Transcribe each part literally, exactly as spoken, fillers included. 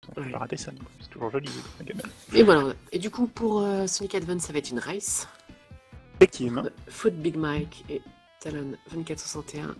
on Ouais. va rater ça, c'est toujours joli, Megaman. Et voilà. Et du coup, pour euh, Sonic Advance, ça va être une race. Effectivement. Entre Foot Big Mike et Talon vingt-quatre soixante et un.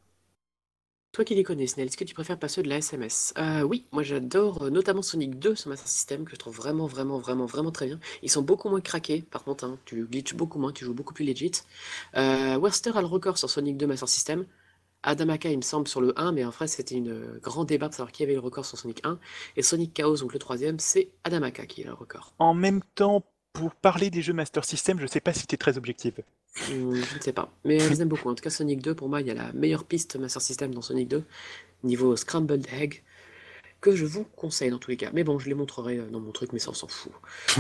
Toi qui les connais, Snell, est-ce que tu préfères pas ceux de la S M S? Euh, oui, moi j'adore euh, notamment Sonic deux sur Master System, que je trouve vraiment, vraiment, vraiment, vraiment très bien. Ils sont beaucoup moins craqués, par contre, hein, tu glitches beaucoup moins, tu joues beaucoup plus legit. Euh, Worcester a le record sur Sonic deux Master System. Adamaka, il me semble, sur le un, mais en vrai, c'était une euh, grand débat pour savoir qui avait le record sur Sonic un. Et Sonic Chaos, donc le troisième, c'est Adamaka qui a le record. En même temps, pour parler des jeux Master System, je sais pas si t'es très objective. Hum, je ne sais pas, mais euh, je les aime beaucoup. En tout cas, Sonic deux, pour moi, il y a la meilleure piste Master System dans Sonic deux, niveau Scrambled Egg, que je vous conseille dans tous les cas. Mais bon, je les montrerai euh, dans mon truc, mais ça, on s'en fout.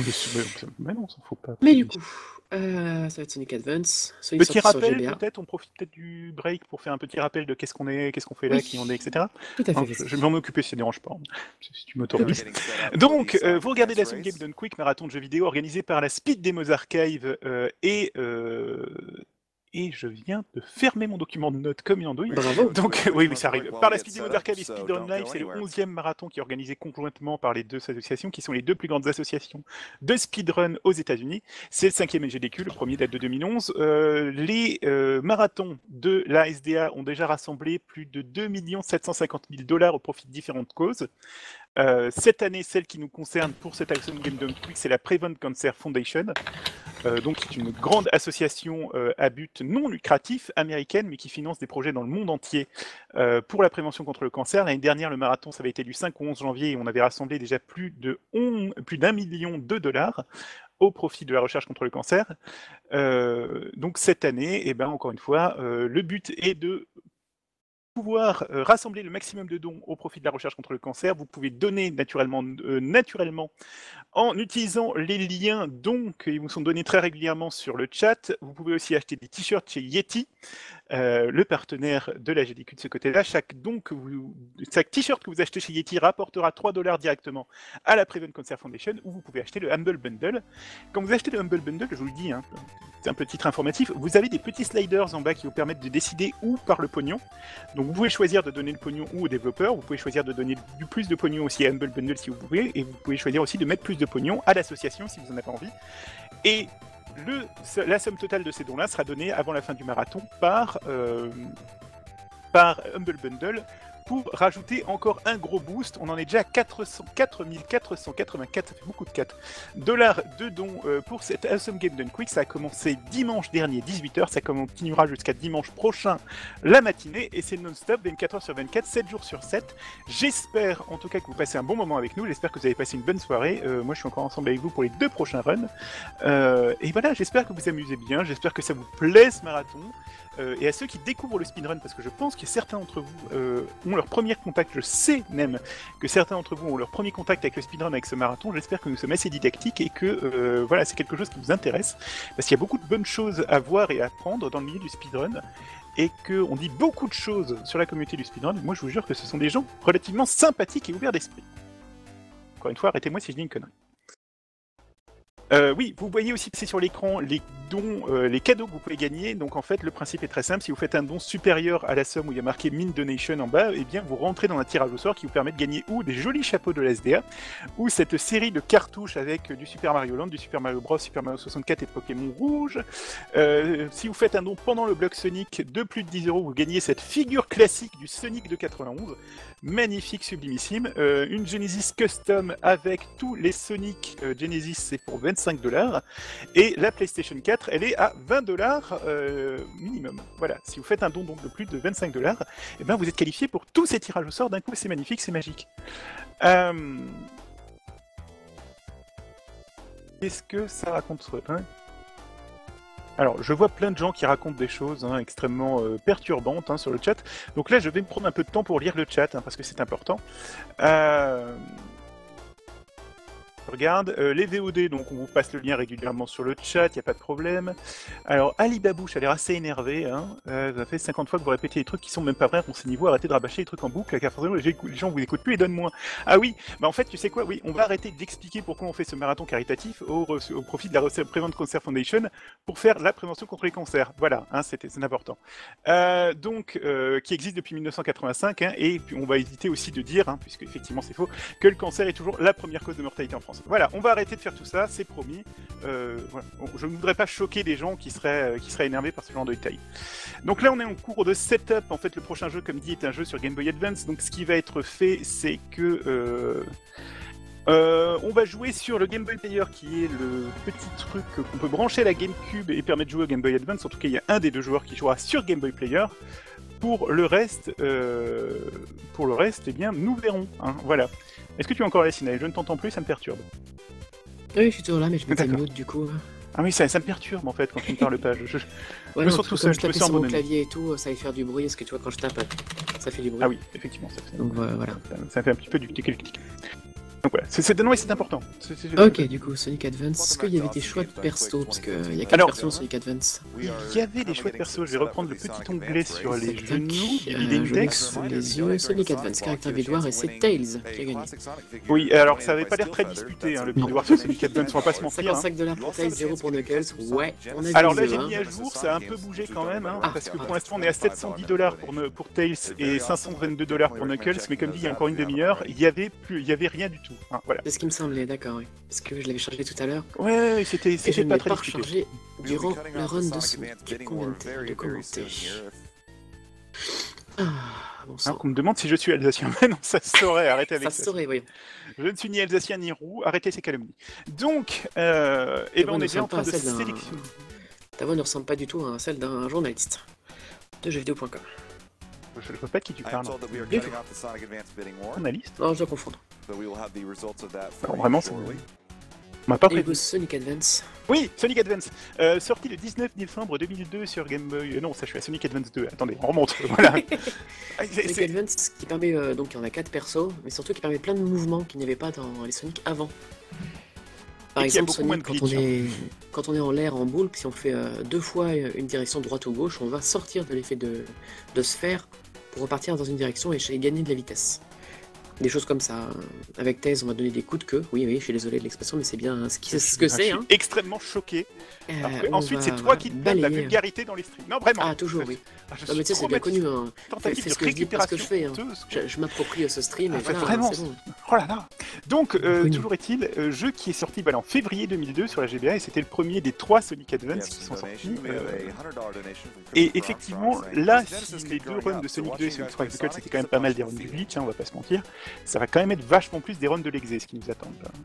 Mais non, on s'en fout pas. Mais du coup, euh, ça va être Sonic Advance. Sonic Petit sorti sur rappel, G B A. peut-être, on profite peut-être du break pour faire un petit rappel de qu'est-ce qu'on est, qu'est-ce qu'on fait là, Oui. qui on est, et cetera. Tout à fait. Hein, je, je vais m'en occuper si ça ne dérange pas, si tu m'autorises. Donc, euh, vous regardez la Game Done Quick, marathon de jeux vidéo organisé par la Speed Demos Archive euh, et... Euh, et je viens de fermer mon document de notes comme une andouille. Bravo. Donc oui, oui, ça arrive. Par la Speed Demos Archive et Speedrun Live, c'est le onzième marathon qui est organisé conjointement par les deux associations, qui sont les deux plus grandes associations de speedrun aux États-Unis. C'est le cinquième L G D Q, le premier date de deux mille onze. Euh, les euh, marathons de la S D A ont déjà rassemblé plus de deux millions sept cent cinquante mille dollars au profit de différentes causes. Euh, cette année, celle qui nous concerne pour cette Action Game Done Quick, c'est la Prevent Cancer Foundation. Euh, donc c'est une grande association euh, à but non lucratif américaine, mais qui finance des projets dans le monde entier euh, pour la prévention contre le cancer. L'année dernière, le marathon, ça avait été du cinq au onze janvier, et on avait rassemblé déjà plus de onze, plus d'un million de dollars au profit de la recherche contre le cancer. Euh, donc cette année, eh ben, encore une fois, euh, le but est de pouvoir euh, rassembler le maximum de dons au profit de la recherche contre le cancer. Vous pouvez donner naturellement, euh, naturellement en utilisant les liens dons qui vous sont donnés très régulièrement sur le chat. Vous pouvez aussi acheter des t-shirts chez Yeti, euh, le partenaire de la G D Q de ce côté-là. Chaque don que vous, chaque t-shirt que vous achetez chez Yeti rapportera trois dollars directement à la Prevent Cancer Foundation, où vous pouvez acheter le Humble Bundle. Quand vous achetez le Humble Bundle, je vous le dis, hein, c'est un petit titre informatif, vous avez des petits sliders en bas qui vous permettent de décider où part le pognon. Donc vous pouvez choisir de donner le pognon ou aux développeurs, vous pouvez choisir de donner du plus de pognon aussi à Humble Bundle si vous pouvez, et vous pouvez choisir aussi de mettre plus de pognon à l'association si vous en avez envie. Et le, la somme totale de ces dons-là sera donnée avant la fin du marathon par, euh, par Humble Bundle, pour rajouter encore un gros boost. On en est déjà à quatre mille quatre cent quatre-vingt-quatre, ça fait beaucoup de quatre dollars de dons euh, pour cette Awesome Game Done Quick. Ça a commencé dimanche dernier, dix-huit heures, ça continuera jusqu'à dimanche prochain, la matinée, et c'est non-stop, vingt-quatre heures sur vingt-quatre, sept jours sur sept. J'espère en tout cas que vous passez un bon moment avec nous, j'espère que vous avez passé une bonne soirée. Euh, moi je suis encore ensemble avec vous pour les deux prochains runs. Euh, et voilà, j'espère que vous amusez bien, j'espère que ça vous plaît ce marathon. Euh, et à ceux qui découvrent le speedrun, parce que je pense que certains d'entre vous euh, ont leur premier contact, je sais même que certains d'entre vous ont leur premier contact avec le speedrun, avec ce marathon, j'espère que nous sommes assez didactiques et que euh, voilà, c'est quelque chose qui vous intéresse, parce qu'il y a beaucoup de bonnes choses à voir et à apprendre dans le milieu du speedrun, et qu'on dit beaucoup de choses sur la communauté du speedrun. Moi je vous jure que ce sont des gens relativement sympathiques et ouverts d'esprit. Encore une fois, arrêtez-moi si je dis une connerie. Euh, oui, vous voyez aussi passer sur l'écran les dons, euh, les cadeaux que vous pouvez gagner. Donc en fait, le principe est très simple. Si vous faites un don supérieur à la somme où il y a marqué Mint Donation en bas, eh bien vous rentrez dans un tirage au sort qui vous permet de gagner ou des jolis chapeaux de la S D A, ou cette série de cartouches avec du Super Mario Land, du Super Mario Bros, Super Mario soixante-quatre et Pokémon Rouge. Euh, si vous faites un don pendant le bloc Sonic de plus de dix euros, vous gagnez cette figure classique du Sonic de quatre-vingt-onze. Magnifique, sublimissime. Euh, une Genesis Custom avec tous les Sonic euh, Genesis, c'est pour vingt-cinq dollars. Et la PlayStation quatre, elle est à vingt dollars euh, minimum. Voilà, si vous faites un don donc de plus de vingt-cinq dollars, eh ben vous êtes qualifié pour tous ces tirages au sort d'un coup. C'est magnifique, c'est magique. Euh... Qu'est-ce que ça raconte hein Alors, je vois plein de gens qui racontent des choses hein, extrêmement euh, perturbantes hein, sur le chat. Donc là, je vais me prendre un peu de temps pour lire le chat, hein, parce que c'est important. Euh... regarde. Euh, les V O D, donc on vous passe le lien régulièrement sur le chat, il n'y a pas de problème. Alors, Ali Babouche a l'air assez énervé. Hein. Euh, ça fait cinquante fois que vous répétez des trucs qui sont même pas vrais. Renseignez-vous, arrêtez de rabâcher les trucs en boucle, car forcément les gens vous écoutent plus et donnent moins. Ah oui, bah en fait, tu sais quoi, oui, on va arrêter d'expliquer pourquoi on fait ce marathon caritatif au, au profit de la Prevent Cancer Foundation pour faire la prévention contre les cancers. Voilà, hein, c'est important. Euh, donc, euh, qui existe depuis mille neuf cent quatre-vingt-cinq, hein, et puis on va éviter aussi de dire, hein, puisque effectivement c'est faux, que le cancer est toujours la première cause de mortalité en France. Voilà, on va arrêter de faire tout ça, c'est promis. Euh, voilà. Je ne voudrais pas choquer des gens qui seraient, euh, qui seraient énervés par ce genre de détails. Donc là, on est en cours de setup. En fait, le prochain jeu, comme dit, est un jeu sur Game Boy Advance. Donc ce qui va être fait, c'est que... Euh, Euh, on va jouer sur le Game Boy Player, qui est le petit truc qu'on peut brancher à la GameCube et permettre de jouer au Game Boy Advance. En tout cas, il y a un des deux joueurs qui jouera sur Game Boy Player. Pour le reste, euh, pour le reste, eh bien, nous verrons. Hein, voilà. Est-ce que tu es encore là, Sinaël? Je ne t'entends plus, ça me perturbe. Oui, je suis toujours là, mais je m'étais mute du coup. Ah oui, ça, ça me perturbe en fait quand tu ne parles pas. Je, je, ouais, je non, me tout seul, je tapais sur mon clavier et tout, ça allait faire du bruit. Est-ce que tu vois, quand je tape, ça fait du bruit. Ah oui, effectivement, ça fait. Donc voilà. Ça, ça fait un petit peu du tic-tic. Donc voilà, c'est non, c'est important. C est, c est... Ok, du coup, Sonic Advance, est-ce qu'il y avait des choix de perso? Parce qu'il y a quatre persos dans Sonic Advance. Il y avait des choix de perso, je vais reprendre le petit onglet sur les genoux du euh, index. Sous les yeux, Sonic Advance, caractère Buildoir, et c'est Tails qui a gagné. Oui, alors ça avait pas l'air très disputé, hein, le Buildoir sur Sonic Advance, on va pas se mentir. cinquante-cinq dollars pour Tails, zéro pour Knuckles, ouais, on a vu. Alors là, j'ai mis à jour, ça a un peu bougé quand même, hein, parce que pour l'instant, on est à sept cent dix dollars pour, pour Tails et cinq cent vingt-deux dollars pour Knuckles, mais comme dit, il y a encore une demi-heure, il y avait plus, il y avait rien du tout. Hein, voilà. Semblait, d'accord, oui. Parce que je l'avais chargé tout à l'heure. Ouais, ouais c'était pas très rechargé durant le run de Sonic. Combien de commenter ah, bon sang. Hein, qu'on me demande si je suis alsacien. Mais non, ça se saurait, arrêtez avec ça. Ça se saurait, oui. Je ne suis ni alsacien ni roux, arrêtez ces calomnies. Donc, euh, eh ben on est bien en train de sélectionner. Ta voix ne ressemble pas du tout à celle d'un journaliste de jeux vidéo point com. Je ne vois pas de qui tu parles. Journaliste? Non, je dois confondre. Alors vraiment, c'est... On m'a pas prévu. Sonic Advance. Oui, Sonic Advance, euh, sorti le dix-neuf décembre deux mille deux sur Game Boy. Euh, non, ça je suis à Sonic Advance deux. Attendez, on remonte. Voilà. Sonic Advance qui permet euh, donc il y en a quatre persos, mais surtout qui permet plein de mouvements qu'il n'y avait pas dans les Sonic avant. Par et exemple, Sonic, glitch, quand, on est... quand on est en l'air en boule, si on fait euh, deux fois une direction droite ou gauche, on va sortir de l'effet de... de sphère pour repartir dans une direction et gagner de la vitesse. Des choses comme ça. Avec Tails, on va donner des coups de queue. Oui, oui, je suis désolé de l'expression, mais c'est bien ce, qui... ce que c'est. Je suis hein. extrêmement choqué. Euh, ensuite, c'est toi qui te donnes la vulgarité dans les streams. Non, vraiment. Ah, toujours, oui. Ah, non, mais tu sais, c'est bien connu. Hein. Tentative fais de ce que je dis, pas ce que je fais. Hein. Je, je m'approprie ce stream. Ah, et voilà, vraiment. c'est bon. Oh là là. Donc, euh, toujours est-il, euh, jeu qui est sorti bah, en février deux mille deux sur la G B A et c'était le premier des trois Sonic Advance qui sont sortis. Euh... Et effectivement, là, si les deux runs de Sonic deux et Sonic trois Knuckles, c'était quand même pas mal des runs du glitch, hein, on va pas se mentir, ça va quand même être vachement plus des runs de l'exé, ce qui nous attendent. Là.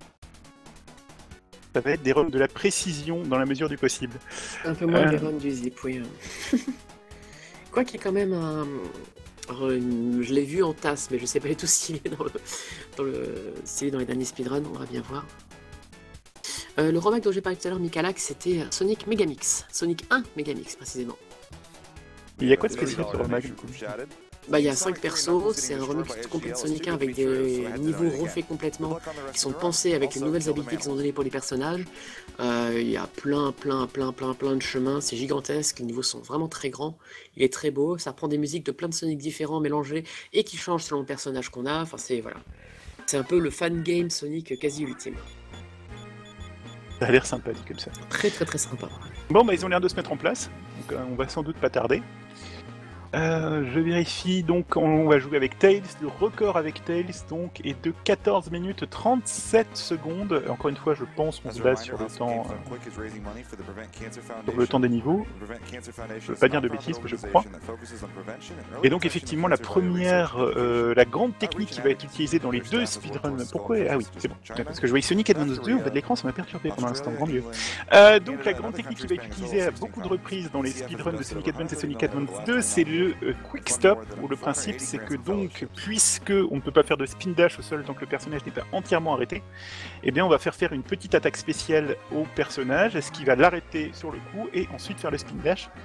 Ça va être des runs de la précision dans la mesure du possible. Un peu moins euh... des runs du zip, oui. Quoi qu'il y ait quand même un... Alors, je l'ai vu en tasse, mais je sais pas du tout s'il est dans le, dans le, s'il est dans les derniers speedruns, on va bien voir. Euh, le remake dont j'ai parlé tout à l'heure, Micalac, c'était Sonic Megamix, Sonic un Megamix précisément. Il y a quoi de spécial sur le remake du coup? Bah, il y a cinq persos, c'est un remix complet de Sonic un avec des niveaux refaits complètement, qui sont pensés avec les nouvelles habilités qu'ils ont données pour les personnages. Euh, il y a plein, plein, plein, plein, plein de chemins, c'est gigantesque, les niveaux sont vraiment très grands, il est très beau, ça reprend des musiques de plein de Sonic différents mélangés et qui changent selon le personnage qu'on a, enfin c'est, voilà. C'est un peu le fan game Sonic quasi ultime. Ça a l'air sympa dit comme ça. Très très très sympa. Bon bah ils ont l'air de se mettre en place, donc euh, on va sans doute pas tarder. Euh, je vérifie, donc on va jouer avec Tails, le record avec Tails donc est de quatorze minutes trente-sept secondes, encore une fois je pense qu'on se base sur le temps euh, sur le temps des niveaux, je veux pas dire de bêtises mais je crois. Et donc effectivement la première, euh, la grande technique qui va être utilisée dans les deux speedruns, pourquoi? Ah oui c'est bon, parce que je voyais Sonic Advance deux, en bas de l'écran ça m'a perturbé pendant l'instant, grand mieux. Euh, donc la grande technique qui va être utilisée à beaucoup de reprises dans les speedruns de Sonic Advance et Sonic Advance deux, c'est le le euh, quick stop, où le principe c'est que donc, puisque on ne peut pas faire de spin dash au sol tant que le personnage n'est pas entièrement arrêté, eh bien on va faire faire une petite attaque spéciale au personnage, ce qui va l'arrêter sur le coup et ensuite faire le spin dash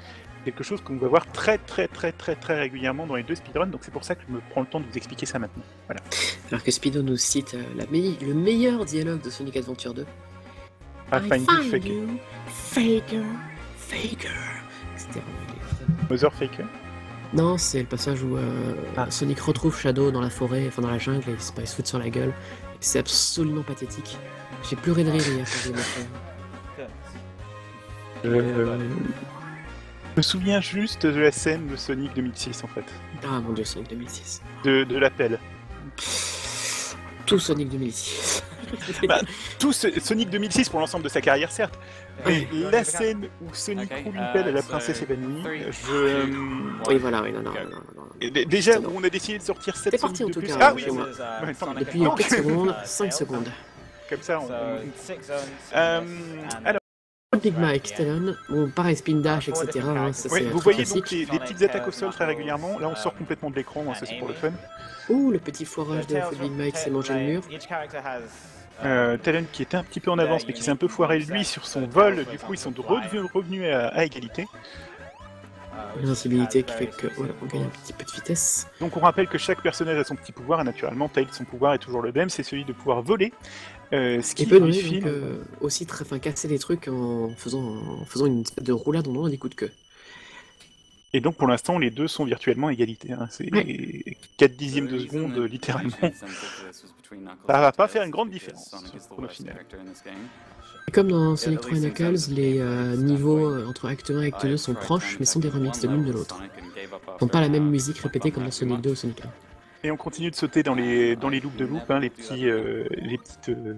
quelque chose qu'on va voir très très très très très régulièrement dans les deux speedruns, donc c'est pour ça que je me prends le temps de vous expliquer ça maintenant. Voilà. Alors que Speedo nous cite euh, la me le meilleur dialogue de Sonic Adventure deux. I find you, Faker. You, Faker, Faker, et cetera. Mother Faker. Non, c'est le passage où euh, ah. Sonic retrouve Shadow dans la forêt, enfin dans la jungle, et il se, il se fout sur la gueule. C'est absolument pathétique. J'ai pleuré de rire hier quand j'ai fait. Euh, je me souviens juste de la scène de Sonic deux mille six en fait. Ah mon dieu, Sonic deux mille six. De, de l'appel. Tout Sonic deux mille six. bah, tout ce, Sonic deux mille six pour l'ensemble de sa carrière certes, mais la scène où Sonic roule une pelle à la princesse évanouie, je... Oui voilà, oui, non, non, non, non, non. Déjà où on a décidé de sortir sept Sonic parti, en de tout plus... Cas, ah oui, ouais, depuis quatre secondes, cinq secondes. Comme ça, on... Euh, alors... Big Mike, Talon, bon, pareil, spin dash, et cetera. Hein, ça, ouais, vous voyez donc les, les petites attaques au sol très régulièrement. Là, on sort complètement de l'écran, hein, ça c'est pour le fun. Ouh, le petit foirage de Big Mike s'est mangé le mur. Euh, Talon qui était un petit peu en avance, mais qui s'est un peu foiré lui sur son vol. Du coup, ils sont revenus, revenus à, à égalité. L'insensibilité qui fait que voilà, on gagne un petit peu de vitesse. Donc on rappelle que chaque personnage a son petit pouvoir, et naturellement, Tails, son pouvoir est toujours le même, c'est celui de pouvoir voler. Euh, ce qui peut lui donc, euh, aussi très, fin, casser les trucs en faisant, en faisant une espèce de roulade en donnant des coups de queue. Et donc pour l'instant les deux sont virtuellement à égalité, hein. C'est ouais. quatre dixièmes de seconde littéralement. Ça va pas faire une grande différence au final. Et comme dans Sonic trois et Knuckles, les euh, niveaux euh, entre acte un et acte deux sont proches mais sont des remixes de l'une de l'autre. Ils n'ont pas la même musique répétée comme dans Sonic deux ou Sonic un. Et on continue de sauter dans les, dans les loops de loop, hein, les petits... Euh, les petites... Euh...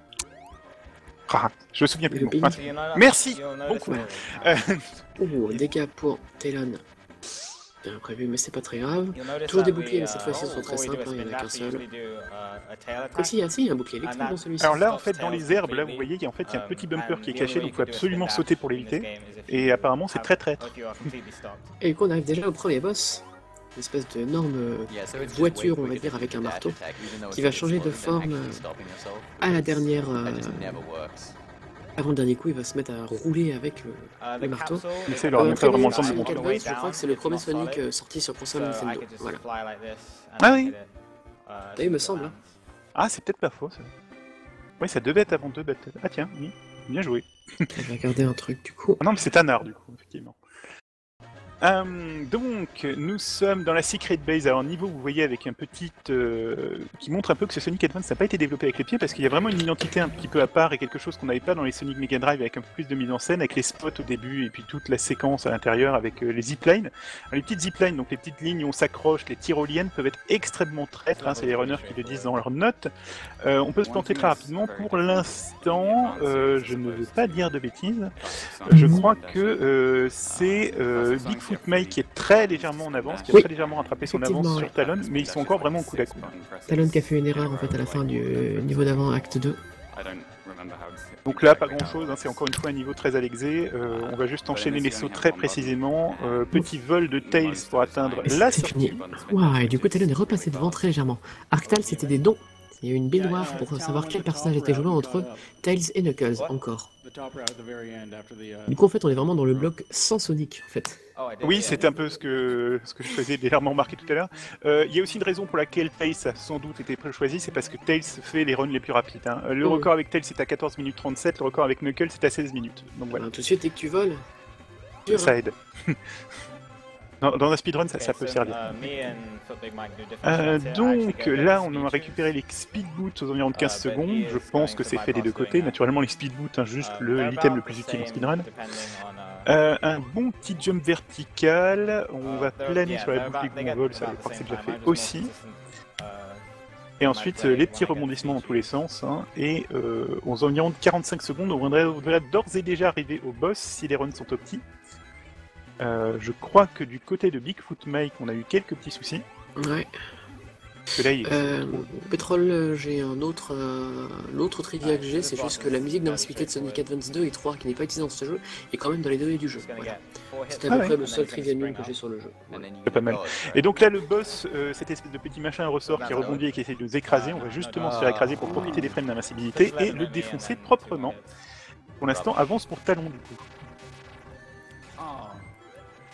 Ah, je me souviens plus du nom. Merci. Bon coup. Euh... Oh, dégâts pour Talon. Bien prévu, mais c'est pas très grave. Toujours des boucliers, mais cette fois-ci ils sont très simples, hein, il n'y en a qu'un seul. Aussi, ah, si, il y a un bouclier électrique dans celui-ci. Alors là, en fait, dans les herbes, là, vous voyez, il y a, en fait, il y a un petit bumper qui est caché, donc il faut absolument sauter pour l'éviter. Et apparemment, c'est très traître. Et du coup, on arrive déjà au premier boss. Une espèce d'énorme voiture, on va dire, avec un marteau, qui va changer de forme à la dernière... Euh, avant le dernier coup, il va se mettre à rouler avec le, le marteau. Mais c'est leur euh, pas vraiment le sens de Sonic Advance, je crois que c'est le premier Sonic euh, sorti sur console Nintendo. Voilà. Ah oui. Et il me semble. Hein. Ah, c'est peut-être pas faux, ça. Oui, ça devait être avant deux Battle. Ah tiens, oui, bien joué. Je vais regarder un truc, du coup. Ah non, mais c'est un art, du coup, effectivement. Euh, donc, nous sommes dans la Secret Base. Alors, niveau, vous voyez, avec un petit... Euh, qui montre un peu que ce Sonic Advance n'a pas été développé avec les pieds, parce qu'il y a vraiment une identité un petit peu à part et quelque chose qu'on n'avait pas dans les Sonic Mega Drive, avec un peu plus de mise en scène, avec les spots au début et puis toute la séquence à l'intérieur avec euh, les ziplines. Alors, les petites ziplines, donc les petites lignes où on s'accroche, les tyroliennes, peuvent être extrêmement traîtres, hein, c'est les runners qui le disent dans leurs notes. Euh, on peut se planter très rapidement. Pour l'instant, euh, je ne veux pas dire de bêtises, je crois que euh, c'est euh, Big Foot Mike qui est très légèrement en avance, qui a oui. très légèrement rattrapé son avance ouais. sur Talon, mais ils sont encore vraiment au coup d'à coup. Talon qui a fait une erreur en fait à la fin du niveau d'avant, acte deux. Donc là, pas grand chose, hein, c'est encore une fois un niveau très alexé. Euh, on va juste enchaîner les sauts très précisément. Euh, petit vol de Tails pour atteindre la sortie. Waouh, et du coup Talon est repassé devant très légèrement. Arctal, c'était des dons. Il y a eu une bille noire pour savoir quel personnage était joué entre Tails et Knuckles, encore. Du coup, en fait, on est vraiment dans le bloc sans Sonic, en fait. Oui, c'est un peu ce que, ce que je faisais légèrement remarquer tout à l'heure. Euh, il y a aussi une raison pour laquelle Tails a sans doute été choisi, c'est parce que Tails fait les runs les plus rapides. Hein. Le record avec Tails c'est à quatorze minutes trente-sept, le record avec Knuckles c'est à seize minutes. Donc voilà. Ah, tout de suite, dès que tu voles, ça aide. Dans, dans un speedrun, ça, ça peut servir. Euh, donc là, on a récupéré les speed boots aux environs de quinze secondes. Je pense que c'est fait des deux côtés. Naturellement, les speed boots, hein, juste l'item le plus utile en speedrun. Euh, un bon petit jump vertical. On va planer sur la boucle du vol, ça je crois que c'est déjà fait aussi. Et ensuite, les petits rebondissements dans tous les sens. Hein, et euh, aux environs de quarante-cinq secondes, on devrait d'ores et déjà arriver au boss si les runs sont optis. Euh, je crois que du côté de Bigfoot Mike, on a eu quelques petits soucis. Ouais. Parce que là, il... euh, Pétrole, j'ai un autre, euh, l'autre trivia que j'ai, c'est juste que la musique d'invincibilité de Sonic Advance deux et trois, qui n'est pas utilisée dans ce jeu, est quand même dans les données du jeu. Voilà. C'était à peu ah près ouais. le seul trivia nul que j'ai sur le jeu. Voilà. C'est pas mal. Et donc là, le boss, euh, cette espèce de petit machin ressort qui rebondit et qui essaie de nous écraser, on va justement se faire écraser pour profiter des frames d'invincibilité et le défoncer proprement. Pour l'instant, avance pour Talon du coup.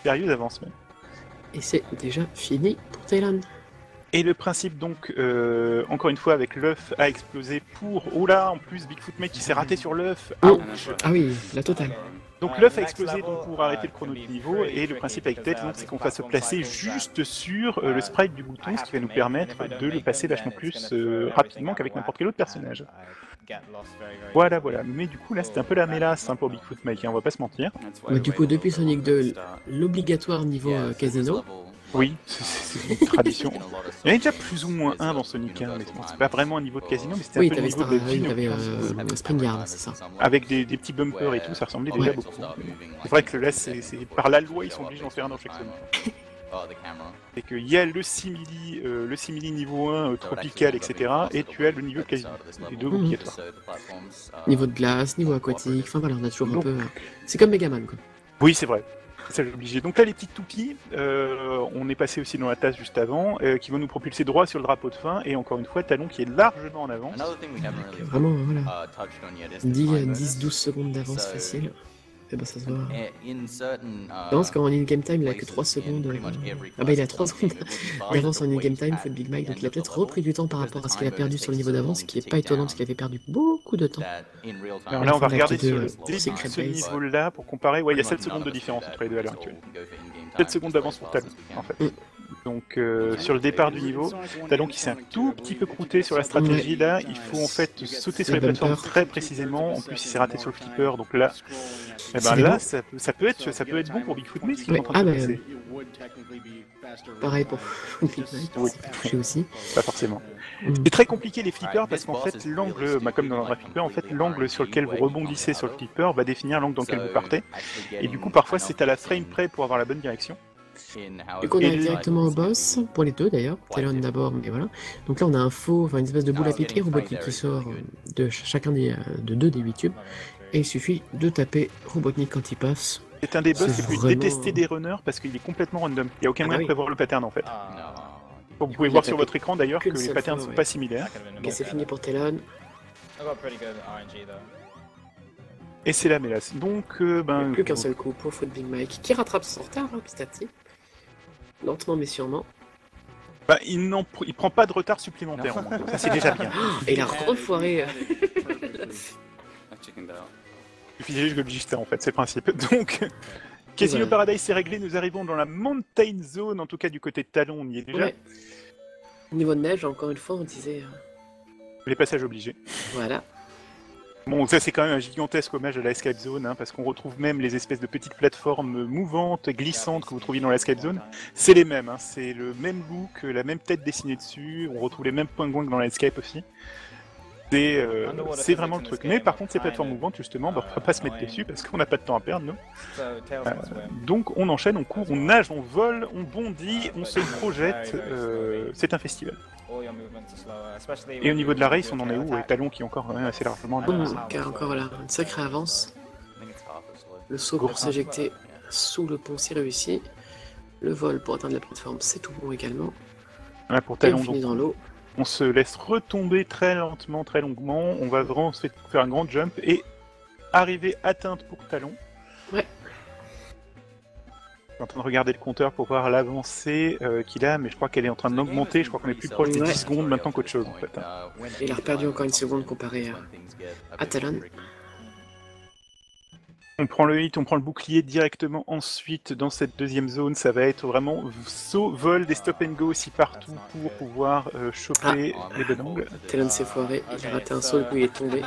sérieuse avance même. Et c'est déjà fini pour Talon. Et le principe donc, euh, encore une fois, avec l'œuf a explosé pour... Oh là, en plus, Bigfoot Mike qui s'est raté sur l'œuf. Oh. Ah oui, la totale. Donc l'œuf a explosé donc, pour arrêter le chrono de niveau, et le principe avec Ted, c'est qu'on va se placer juste sur euh, le sprite du bouton, ce qui va nous permettre de le passer vachement plus euh, rapidement qu'avec n'importe quel autre personnage. Voilà, voilà. Mais du coup, là, c'était un peu la mélasse hein, pour Bigfoot Mike, hein, on va pas se mentir. Mais du coup, depuis Sonic deux, l'obligatoire niveau euh, casino. Oui, c'est une tradition. Il y en avait déjà plus ou moins un dans Sonic un, mais c'est pas vraiment un niveau de casino, mais c'était oui, un peu le niveau Star, de oui, t'avais euh, Springyard, c'est ça. Avec des, des petits bumpers et tout, ça ressemblait déjà ouais. beaucoup. C'est vrai que là, c'est par la loi, ils sont obligés d'en faire un dans chaque Sonic. C'est qu'il y a le simili, euh, le simili niveau un euh, tropical, et cetera. Et tu as le niveau de casino. Les deux obligatoires. Mmh. Niveau de glace, niveau aquatique, enfin voilà, on a toujours Donc, un peu... C'est comme Megaman, quoi. Oui, c'est vrai. C'est obligé. Donc là, les petites toupies, euh, on est passé aussi dans la tasse juste avant, euh, qui vont nous propulser droit sur le drapeau de fin, et encore une fois, Talon qui est largement en avance. Vraiment, voilà. dix douze secondes d'avance facile. Et ben ça se voit. Je pense qu'en in-game time, il a que trois secondes. Euh... Ah bah il a trois secondes d'avance en in-game time, faut le Big Mike, donc il a peut-être repris du temps par rapport à ce qu'il a perdu sur le niveau d'avance, ce qui est pas étonnant parce qu'il avait perdu beaucoup de temps. Alors là, on va regarder sur le début de ce niveau-là pour comparer. Ouais, il y a sept secondes de différence entre les deux à l'heure actuelle. sept secondes d'avance pour Talon, en fait. Mm. Donc euh, sur le départ du niveau, Talon qui s'est un tout petit peu croûté sur la stratégie là, il faut en fait sauter sur les plateformes très précisément, en plus il s'est raté sur le flipper, donc là, eh ben là ça peut, ça, peut être, ça peut être bon pour Bigfoot Mike, ce qu'il est en train de ah, passer. Pareil pour Big Mike, oui. Touché aussi. Pas forcément. Mm. C'est très compliqué les flippers parce qu'en fait l'angle, bah, comme dans un flipper, en fait l'angle sur lequel vous rebondissez sur le flipper va définir l'angle dans lequel vous partez, et du coup parfois c'est à la frame près pour avoir la bonne direction. Du coup on arrive directement au boss, pour les deux d'ailleurs, Talon d'abord, mais voilà. Donc là on a un faux, enfin une espèce de boule à piquer Robotnik qui sort de chacun des, de deux des huit tubes, et il suffit de taper Robotnik quand il passe. C'est un des boss les plus vraiment... détestés des runners parce qu'il est complètement random, il n'y a aucun moyen ah, oui. de prévoir le pattern en fait. Vous pouvez voir sur votre écran d'ailleurs que les patterns ne sont pas similaires. Ok, c'est fini pour Talon. Et c'est la mélasse. Donc, euh, ben. Il n'y a plus qu'un seul coup pour Foot Big Mike qui rattrape son retard hein, petit à petit. Lentement mais sûrement. Bah, il, pr il prend pas de retard supplémentaire, au moins. Ça c'est déjà bien. Et il a refoiré. Il suffisait juste de le juste en fait, c'est le principe. Donc, Casino ouais. Paradise c'est réglé, nous arrivons dans la Mountain Zone, en tout cas du côté de Talon, on y est déjà. Ouais. Niveau de neige, encore une fois, on disait. Les passages obligés. Voilà. Bon, ça c'est quand même un gigantesque hommage à la Escape Zone, hein, parce qu'on retrouve même les espèces de petites plateformes mouvantes, glissantes que vous trouviez dans la Escape Zone. C'est les mêmes, hein, c'est le même look, la même tête dessinée dessus, on retrouve les mêmes pingouins que dans la Escape aussi. C'est euh, vraiment le truc. Mais par contre, ces plateformes mouvantes, justement, bah, on ne va pas se mettre dessus parce qu'on n'a pas de temps à perdre, nous. Euh, donc on enchaîne, on court, on nage, on vole, on bondit, on se projette, euh, c'est un festival. Et au niveau de la race, on en est où? Et Talon qui est encore quand même assez largement en avance. Mmh, car encore là, une sacrée avance. Le saut pour s'éjecter sous le pont, c'est réussi. Le vol pour atteindre la plateforme, c'est tout bon également. Ouais, pour Talon, et on finit dans l'eau. On se laisse retomber très lentement, très longuement. On va vraiment se faire un grand jump et arriver atteinte pour Talon. Ouais. Je suis en train de regarder le compteur pour voir l'avancée euh, qu'il a, mais je crois qu'elle est en train d'augmenter. Je crois qu'on est plus proche des ouais. dix secondes maintenant qu'autre chose en fait. Il a perdu encore une seconde comparé à, à Talon. On prend le hit, on prend le bouclier directement ensuite dans cette deuxième zone, ça va être vraiment saut, vol, des stop and go aussi partout pour pouvoir euh, choper ah. les bonnes angles. Talon s'est foiré, il a raté un saut et puis il est tombé.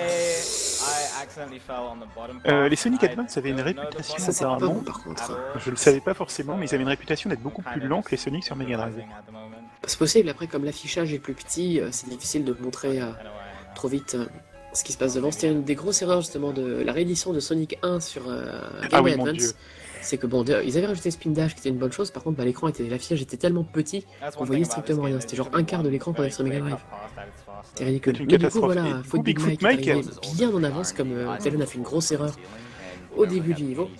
Euh, les Sonic Advance avaient une réputation ça, c'est apparemment, bon, par contre. Je le savais pas forcément, mais ils avaient une réputation d'être beaucoup plus lents que les Sonic sur Mega Drive. C'est possible, après comme l'affichage est plus petit, c'est difficile de montrer euh, trop vite. Euh... Ce qui se passe devant, c'était une des grosses erreurs justement de la réédition de Sonic un sur euh, Game Boy ah oui, Advance. C'est que bon, ils avaient rajouté Spin Dash qui était une bonne chose, par contre bah, l'écran était, l'affichage était tellement petit qu'on voyait strictement rien. C'était genre un quart de l'écran qu'on avait sur Mega Drive. C'était ridicule. Mais du coup voilà, Foot Big Mike est arrivé bien en avance comme euh, Talon a fait une grosse erreur au début du niveau.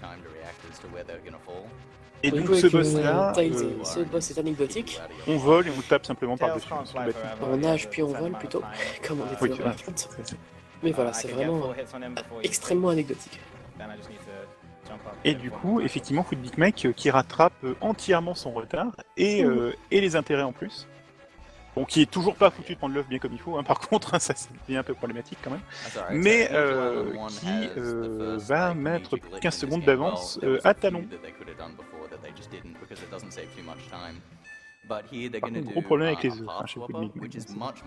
Et donc ce boss-là, euh, ce boss est anecdotique. On vole et on tape simplement par-dessus. On nage puis on vole plutôt, comme on était dans la carte. Mais voilà, c'est vraiment extrêmement anecdotique. Et du coup, effectivement, Foot Big Mike euh, qui rattrape euh, entièrement son retard et, euh, et les intérêts en plus. Bon, qui est toujours pas foutu de prendre l'œuf bien comme il faut, hein, par contre, hein, ça devient un peu problématique quand même. Mais euh, qui euh, va mettre quinze secondes d'avance euh, à Talon. Par contre, gros problème avec les œufs, hein, chez Foot Big Mike.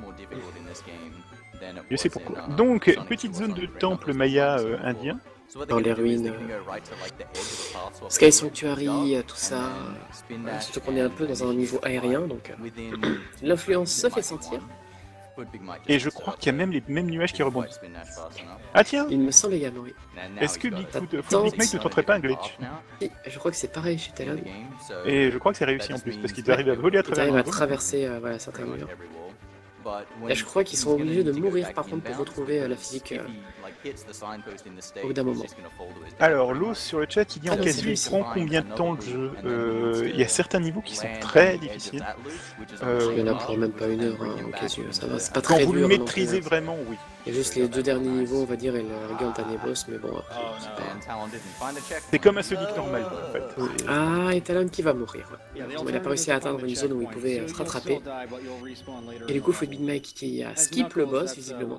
Je sais pourquoi. Donc, petite zone de temple maya euh, indien. Dans les ruines, euh, Sky Sanctuary, tout ça, euh, surtout qu'on est un peu dans un niveau aérien, donc euh, l'influence se fait sentir. Et je crois qu'il y a même les mêmes nuages qui rebondissent. Ah tiens, il me semble également, oui. Est-ce que Bigfoot, Foot Big Mike ne tenterait pas un glitch? Oui, je crois que c'est pareil chez Talon. Et je crois que c'est réussi en plus, parce qu'ils arrivent à voler à travers. Ils arrivent à traverser euh, voilà, certains murs. Et je crois qu'ils sont obligés de mourir par contre pour retrouver euh, la physique euh, au bout d'un moment. Alors, l'os sur le chat, il dit en casu, il prend combien de temps le jeu? euh, Il y a certains niveaux qui sont très difficiles. Euh, il y en a pour même pas une heure hein, en casu, ça va, c'est pas très Quand dur. vous le maîtrisez vraiment, oui. Il y a juste les deux derniers niveaux, on va dire, et le Gigant Boss, mais bon, après, c'est comme un Sonic normal, en fait. Ah, et Talon qui va mourir. Ouais. Il n'a pas réussi à atteindre une zone où il pouvait euh, se rattraper. Et du coup, Foot Big Mike qui a skip le boss, visiblement.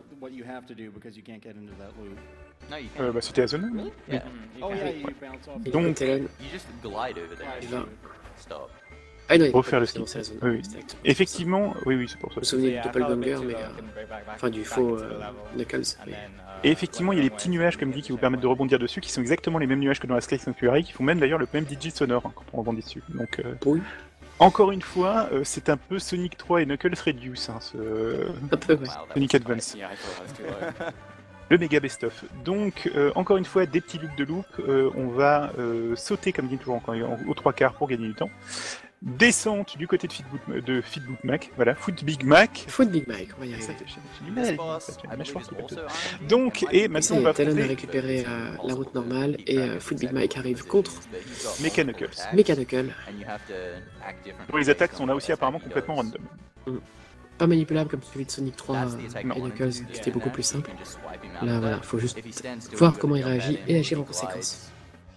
Euh, bah, c'était la zone un, non? Oui. Et Donc, Talon, il va... Ah non, il refaire le skip. skip. Oui, oui. Effectivement, oui, oui, c'est pour ça. Je me souviens du Doppelganger, mais... Euh... Enfin, du faux euh, Knuckles. Mais... Et effectivement, il y a des petits nuages, comme dit, qui vous permettent de rebondir dessus, qui sont exactement les mêmes nuages que dans la Sky Sanctuary, qui font même d'ailleurs le même digit sonore hein, quand on rebondit dessus. Donc, euh... oui. Encore une fois, euh, c'est un peu Sonic trois et Knuckles Reduce, hein, ce... un peu, ouais. Sonic Advance. Le méga best-of. Donc, euh, encore une fois, des petits loops de loop. Euh, on va euh, sauter, comme dit toujours, encore aux trois quarts pour gagner du temps. Descente du côté de Foot Big, de Foot Big Mac. Voilà, Foot Big Mac. Foot Big Mac, on va y arriver. J'ai du mal. La mâchoire qui pète. Donc, et maintenant, on va Talon a affronter récupéré euh, la route normale et euh, Foot Big Mike arrive contre Mecha Knuckles. Mecha Knuckles. Bon, les attaques sont là aussi apparemment complètement random. Mm. Pas manipulable comme celui de Sonic trois euh, et Knuckles, c'était beaucoup plus simple. Là, voilà, faut juste voir comment il réagit et agir en conséquence.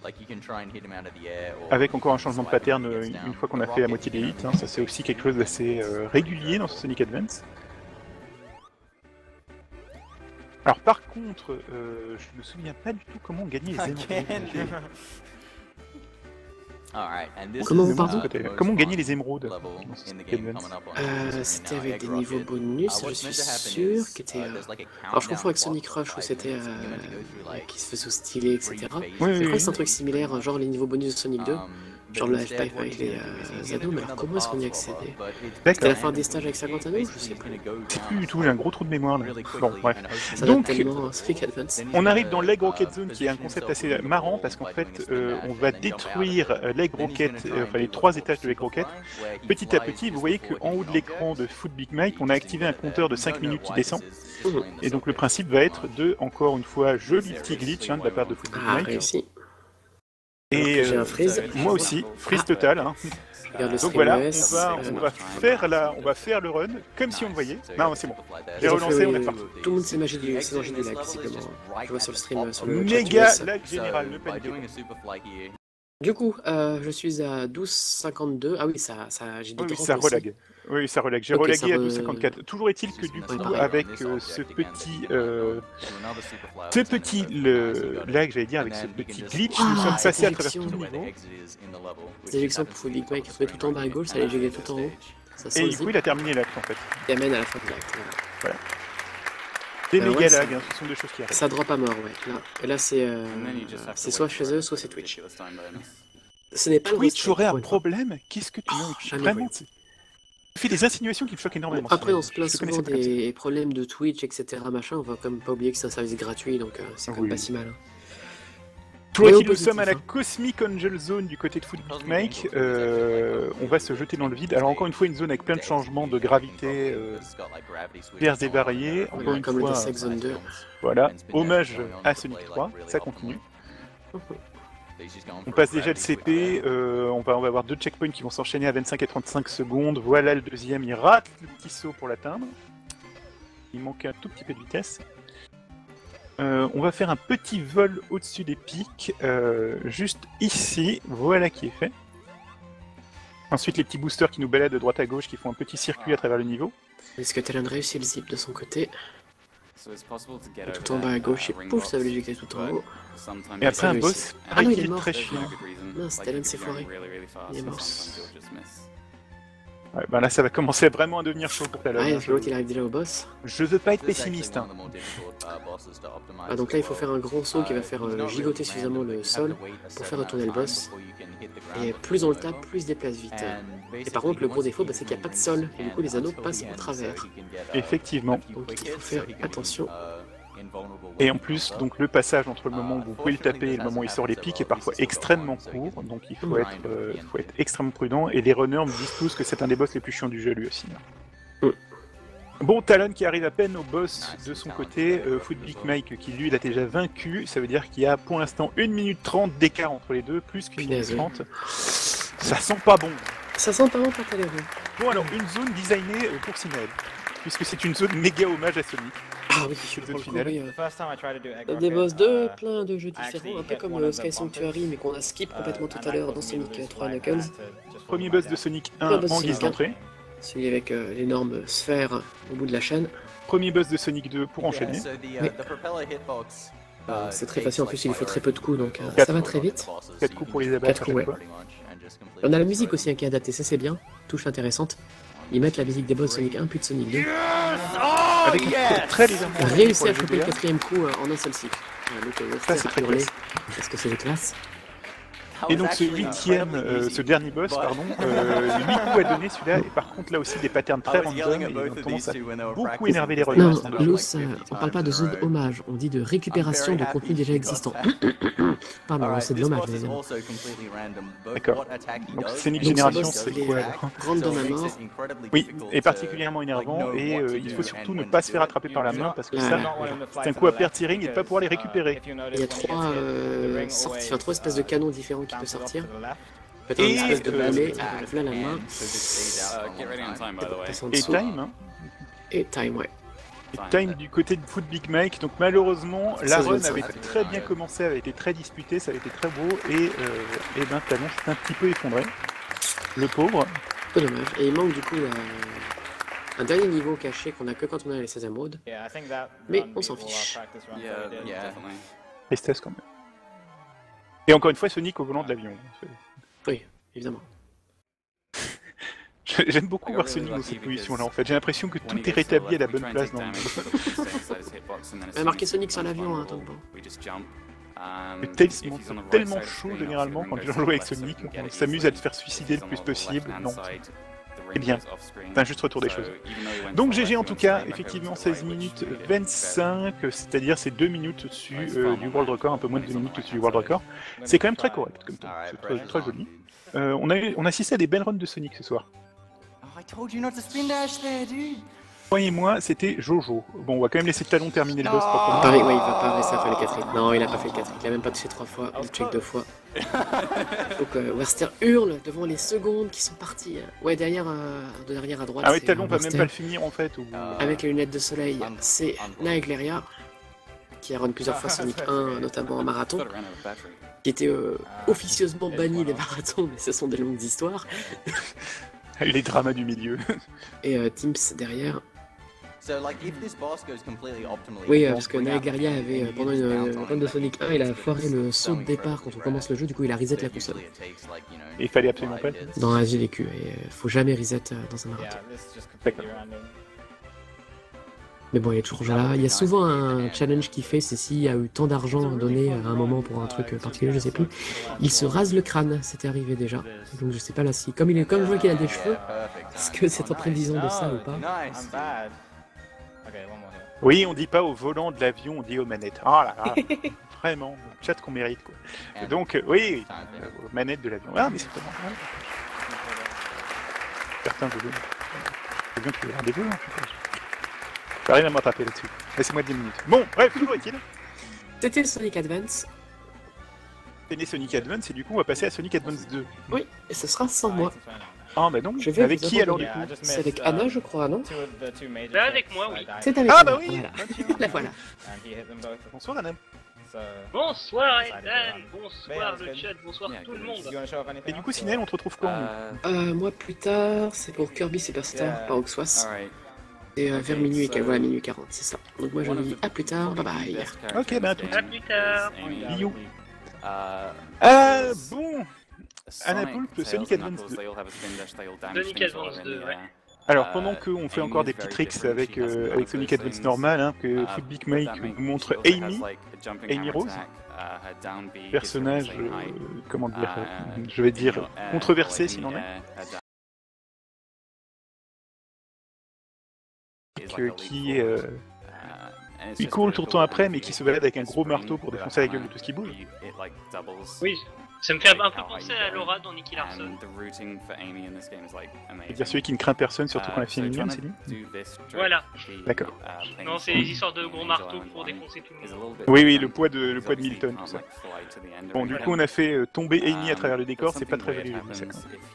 Avec encore un changement de pattern une fois qu'on a fait la moitié des hits, hein, ça c'est aussi quelque chose d'assez euh, régulier dans ce Sonic Advance. Alors par contre, euh, je me souviens pas du tout comment gagner les émeraudes. Comment vous pardon Comment gagner les émeraudes euh, C'était avec des niveaux bonus, je suis sûr, qui étaient... Euh... Alors je confonds avec Sonic Rush où c'était... Euh... qui se faisait au stylet, et cetera. Oui, je oui, crois oui. que c'est un truc similaire, genre les niveaux bonus de Sonic deux. Genre le half-pipe avec les euh, anneaux, mais alors comment est-ce qu'on y accédait? C'était la fin des stages avec cinquante anneaux? Je sais plus. Je sais plus du tout, j'ai un gros trou de mémoire là. Bon, bref. Ça Donc, date tellement Sonic Advance. on arrive dans l'Egg Rocket Zone qui est un concept assez marrant parce qu'en fait, euh, on va détruire l'Egg Rocket, euh, enfin les trois étages de l'Egg Rocket. Petit à petit, vous voyez qu'en haut de l'écran de Foot Big Mike, on a activé un compteur de cinq minutes qui descend. Et donc le principe va être de, encore une fois, joli petit glitch hein, de la part de Foot Big Ah, Mike. réussi. Et j'ai euh, un freeze. moi aussi, freeze total. Hein. Regarde le Donc voilà, on stream va, O S, on euh, va faire la, on va faire le run comme si on le voyait. Non, c'est bon. J'ai ils ont relancé, fait, on est euh, reparti. Tout le monde s'est magique du, c'est dans du lag, visiblement. Je vois sur le stream, euh, sur le chat U Méga S. lag général, ne paniquez pas. Du coup, euh, je suis à douze cinquante-deux. Ah oui, ça, ça, j'ai des Oui, oui, drops ça aussi. relag. Oui, ça relag. J'ai Ok, relagué ça à re- douze cinquante-quatre. Toujours est-il que du coup, Ouais, pareil. avec euh, ce petit, euh, ce petit le, lag, j'allais dire, avec ce petit glitch, Ah, nous sommes passés à cette travers tout éjection. le niveau. Ces élections pour Foot Big Mike, il retrouvait tout en bas à gauche, ça allait gérer tout en haut. Ça sent Et le du coup, zip il a terminé l'acte en fait. qui amène à la fin de l'acte. Voilà. Des Euh, méga ouais, ça- lags, hein, ce sont des choses qui arrivent. Ça drop à mort, ouais. Là. Et là, c'est euh, c'est soit chez eux, soit c'est Twitch. Ce n'est pas le Twitch restrict, aurait un pour une fois. problème. Qu'est-ce que tu Oh, veux jamais Vraiment, voyons. c'est- tu fais des insinuations qui me choquent Bon, énormément. après, on se Je plaint te souvent connaissais pas comme ça. des problèmes de Twitch, et cetera. Machin. On va quand même pas oublier que c'est un service gratuit, donc euh, c'est quand même Oui. pas si mal. hein. Toujours Mais au est-il, nous sommes à la positif, Cosmic Angel Zone du côté de Foot Big Mike. Euh, on va se jeter dans le vide. Alors encore une fois, une zone avec plein de changements de gravité euh, divers et variés. Encore Voilà, une comme le fois, Deus Ex Zone deux. voilà, hommage à Sonic trois, ça continue. On passe déjà le C P, euh, on, va, on va avoir deux checkpoints qui vont s'enchaîner à vingt-cinq et trente-cinq secondes. Voilà le deuxième, il rate le petit saut pour l'atteindre. Il manque un tout petit peu de vitesse. Euh, on va faire un petit vol au-dessus des pics, euh, juste ici, voilà qui est fait. Ensuite les petits boosters qui nous baladent de droite à gauche, qui font un petit circuit à travers le niveau. Est-ce que Talon réussit le zip de son côté? Tout en bas à gauche, et pouf, ça va l'éjecter tout en haut. Et après un boss, ah non, il est est mort. très chiant. Non, Talon s'est foiré. Il est mort. Ouais, bah là ça va commencer vraiment à devenir chaud pour Talon. Ouais, l'autre il arrive déjà au boss. Je veux pas être pessimiste. Hein. Ah, donc là il faut faire un grand saut qui va faire euh, gigoter suffisamment le sol pour faire retourner le boss. Et plus on le tape, plus il se déplace vite. Et par contre le gros défaut bah, c'est qu'il n'y a pas de sol, et du coup les anneaux passent au travers. Effectivement. Donc il faut faire attention. Et en plus, donc le passage entre le moment où vous pouvez le taper et le moment où il sort les pics est parfois extrêmement court, donc il faut être, euh, faut être extrêmement prudent, et les runners me disent tous que c'est un des boss les plus chiants du jeu lui aussi. Hein. Bon, Talon qui arrive à peine au boss de son côté, euh, Foot Big Mike qui lui l'a déjà vaincu, ça veut dire qu'il y a pour l'instant une minute trente d'écart entre les deux, plus qu'une minute trente. Ça sent pas bon. Ça sent pas bon pour Talon. Bon alors, une zone designée pour Sinel, puisque c'est une zone méga hommage à Sonic. Ah oui, je zone finale. Euh, des boss de plein de jeux différents, un peu comme euh, Sky Sanctuary, mais qu'on a skip complètement tout à l'heure dans Sonic trois Knuckles. Premier boss de Sonic un en guise d'entrée. Celui avec euh, l'énorme sphère au bout de la chaîne. Premier boss de Sonic deux pour enchaîner. Oui. Euh, c'est très facile, en plus il faut très peu de coups, donc euh, ça va très vite. quatre coups pour les abattre. quatre coups, ouais. On a la musique aussi hein, qui est adaptée, ça c'est bien, touche intéressante. Ils mettent la musique des boss Sonic un puis de Sonic deux. Yes oh, avec yes très légèrement réussi à choper le quatrième coup euh, en un seul cycle. Euh, donc, euh, ça c'est très hurlé. Est-ce que c'est les classes? Et donc ce huitième, euh, ce dernier boss, pardon, euh, huit coups à donner celui-là, et par contre là aussi des patterns très random, et ils ont tendance à beaucoup énerver les runners. Non, Los, euh, on parle pas de zone hommage, on dit de récupération de contenu déjà existant. Pardon, c'est de l'hommage, les amis. D'accord. Donc Sonic Génération, c'est quoi random à mort. Oui, et particulièrement énervant, et euh, il faut surtout ne pas se faire attraper par la main, parce que ça, c'est un coup à perdre T-Ring et de pas pouvoir les récupérer. Il y a trois, euh, sorties, enfin, trois espèces de canons différents qui peut sortir. Peut-être Et, une espèce de euh, balai, voilà la main. Et Time, hein. Et Time, ouais. Et Time du côté de Foot Big Mike, donc malheureusement la run avait ouais. très bien commencé, avait été très disputée, ça avait été très beau, et, euh, et ben Talon s'est un petit peu effondré, le pauvre. Peu dommage, et il manque du coup la... un dernier niveau caché qu'on a que quand on a les seize émeraudes, mais on s'en fiche. Tristesse quand même. Et encore une fois, Sonic au volant de l'avion. Oui, évidemment. J'aime beaucoup voir Sonic dans cette position-là, en fait. J'ai l'impression que tout est rétabli à la bonne place dans le monde. On a marqué Sonic sur l'avion, hein, tant bon. Le Tails monte tellement chaud, généralement, quand je joue avec Sonic. On s'amuse à le faire suicider le plus possible. Non. Eh bien, c'est un juste retour des choses. Donc G G en tout cas, effectivement seize minutes vingt-cinq, c'est-à-dire c'est deux minutes au-dessus euh, du World Record, un peu moins de deux minutes au-dessus du World Record. C'est quand même très correct comme temps, c'est très, très joli. Euh, on, a, on assisté à des belles runs de Sonic ce soir. Croyez-moi, c'était Jojo. Bon, on va quand même laisser Talon terminer le boss proprement. Pareil, ouais, il va pas réussir à faire le quatrième. Non, il a pas fait le quatrième, il a même pas touché trois fois, il check deux fois. Donc euh, Werster hurle devant les secondes qui sont parties. Ouais, derrière, euh, derrière à droite. Ah ouais, Talon va même pas le finir en fait. Ou... Avec les lunettes de soleil, c'est Naegleria, qui a run plusieurs fois Sonic un, notamment en marathon, qui était euh, officieusement banni des marathons, mais ce sont des longues histoires. Les dramas du milieu. Et euh, Timps derrière. Oui, euh, parce que Naegleria avait, euh, pendant une euh, run de Sonic un, il a foiré le saut de départ quand on commence le jeu, du coup il a reset la console. Et il fallait absolument pas. Dans la G D Q, et euh, faut jamais reset euh, dans un marathon. D'accord. Mais bon, il est toujours là. Il y a souvent un challenge qu'il fait, c'est s'il y a eu tant d'argent donné à un moment pour un truc particulier, je sais plus. Il se rase le crâne, c'était arrivé déjà. Donc je sais pas là si, comme il est, comme je vois qu'il a des cheveux, est-ce que c'est en prévision de ça ou pas? Oui, on dit pas au volant de l'avion, on dit aux manettes. Oh là là, vraiment, le chat qu'on mérite quoi. Et donc, euh, oui, euh, aux manettes de l'avion. Ah, mais c'est vraiment mal. Certains veulent. C'est bien que tu aies rendez-vous, hein, je suppose. J'arrive à m'attraper là-dessus. Laissez-moi dix minutes. Bon, bref, toujours est-il. C'était Sonic Advance. C'est né Sonic Advance et du coup on va passer à Sonic Advance deux. Oui, et ce sera sans moi. Ah bah non, Je vais avec vous qui alors du abandonner. coup? C'est avec Anna, je crois, non? Bah avec moi, oui. C'est avec Ah Anna, bah oui. voilà. Bah, tiens. La voilà. Bonsoir Anna. Bonsoir Ethan, bonsoir le chat, bonsoir tout le monde. Et du coup Sinel, on te retrouve quand nous Euh, moi plus tard, c'est pour Kirby Superstar, par Oxwas. C'est euh, vers minuit, et voilà, minuit quarante, c'est ça. Donc moi je vous dis à plus tard, bye bye. Ok, bah à tout. À plus tard. Bisous. Euh, bon, Anna Poulpe, Sonic Advance deux. Sonic Advance deux, ouais. Alors pendant qu'on fait encore des petits tricks avec, euh, avec Sonic Advance normal, hein, que Footbeak Make nous montre Amy, Amy Rose, personnage, euh, comment dire, euh, je vais dire controversé s'il en est. Que, qui est... Euh, il court tout le temps après, mais qui se balade avec un gros marteau pour défoncer la gueule de tout ce qui bouge. Oui, ça me fait un peu penser à Laura dans Nicky Larson. C'est-à-dire celui qui ne craint personne, surtout quand la fille est mignonne, c'est lui? Voilà. D'accord. Non, c'est les histoires de gros marteaux pour défoncer tout le monde. Oui, oui, le poids de, le poids de mille tonnes, tout ça. Bon, du coup, on a fait euh, tomber Amy à travers le décor, c'est pas très joli, j'ai vu ça quand même.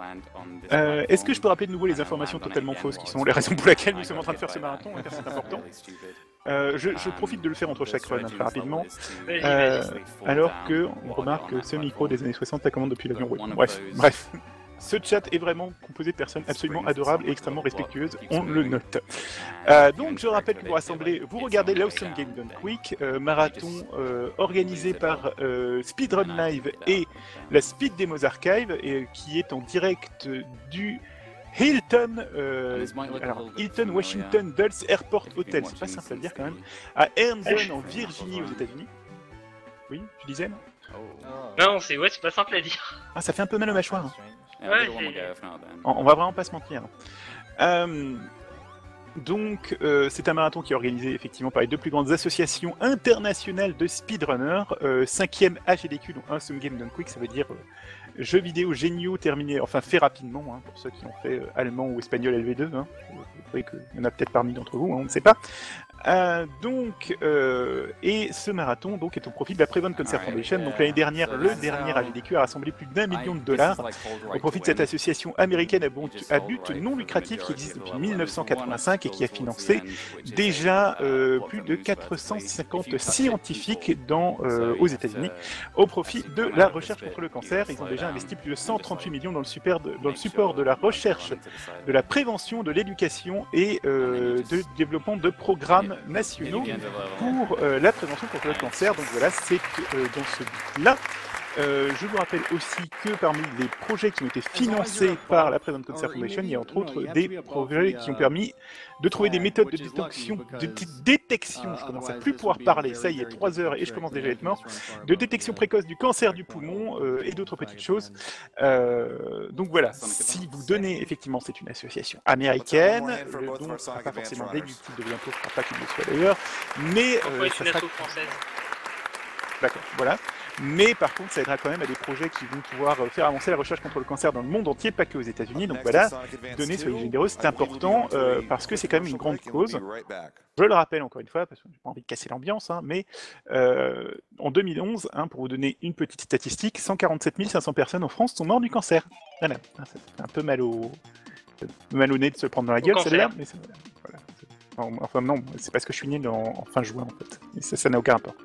Euh, Est-ce que je peux rappeler de nouveau les informations totalement fausses qui sont les raisons pour lesquelles nous sommes en train de faire ce marathon, car c'est important. Euh, je, je profite de le faire entre chaque run, hein, très rapidement, euh, alors que on remarque que ce micro des années soixante la commande depuis l'avion rouge. Bref, bref. Ce chat est vraiment composé de personnes absolument adorables et extrêmement respectueuses, on le note. Euh, donc je rappelle que pour rassembler, vous regardez l'Awesome Game Done Quick, euh, marathon euh, organisé par euh, Speedrun Live et la Speed Demos Archive, et, qui est en direct du Hilton, euh, alors, Hilton Washington Dulles Airport Hotel, c'est pas simple à le dire quand même, à Herndon en Virginie aux États-Unis. Oui, tu disais non? Non, c'est ouais, c'est pas simple à dire. Ah, ça fait un peu mal au mâchoire. Hein. Ouais, on, on va vraiment pas se mentir. Euh, donc, euh, c'est un marathon qui est organisé effectivement par les deux plus grandes associations internationales de speedrunners. Euh, cinquième H D Q, donc un Awesome Game Done Quick, ça veut dire euh, jeux vidéo géniaux terminés, enfin fait rapidement, hein, pour ceux qui ont fait euh, allemand ou espagnol L V deux. Hein. Vous voyez qu'il y en a peut-être parmi d'entre vous, hein, on ne sait pas. Euh, donc, euh, et ce marathon donc est au profit de la Prevent Concert Foundation. Donc l'année dernière, le dernier H D Q a rassemblé plus d'un million de dollars au profit de cette association américaine à but non lucratif qui existe depuis mille neuf cent quatre-vingt-cinq et qui a financé déjà euh, plus de quatre cent cinquante scientifiques dans, euh, aux États-Unis au profit de la recherche contre le cancer. Ils ont déjà investi plus de cent trente-huit millions dans le, super de, dans le support de la recherche, de la prévention, de l'éducation et euh, de développement de programmes nationaux pour euh, la prévention contre le cancer. Donc voilà, c'est euh, dans ce but-là. Euh, je vous rappelle aussi que parmi les projets qui ont été financés par la Prevent Cancer Foundation, il y a entre autres des projets qui ont permis de trouver des méthodes de détection, de détection, je commence à plus pouvoir parler, ça y est, trois heures et je commence déjà à être mort, de détection précoce du cancer du poumon euh, et d'autres petites choses. Euh, donc voilà, si vous donnez, effectivement, c'est une association américaine, le don ne sera pas forcément déductible de l'impôt, je ne crois pas qu'il le soit d'ailleurs, mais... Pourquoi Euh, est-ce une asso française? D'accord, voilà. Mais par contre, ça aidera quand même à des projets qui vont pouvoir faire avancer la recherche contre le cancer dans le monde entier, pas que aux États-Unis. Donc voilà, donner, soyez généreux, c'est important euh, parce que c'est quand même une grande cause. Je le rappelle encore une fois, parce que j'ai pas envie de casser l'ambiance, hein, mais euh, en deux mille onze, hein, pour vous donner une petite statistique, cent quarante-sept mille cinq cents personnes en France sont mortes du cancer. Voilà, ça fait un peu mal au, mal au nez de se le prendre dans la gueule, celle-là, mais c'est, voilà, c'est... Enfin non, c'est parce que je suis né en, en fin juin en fait, et ça n'a aucun rapport.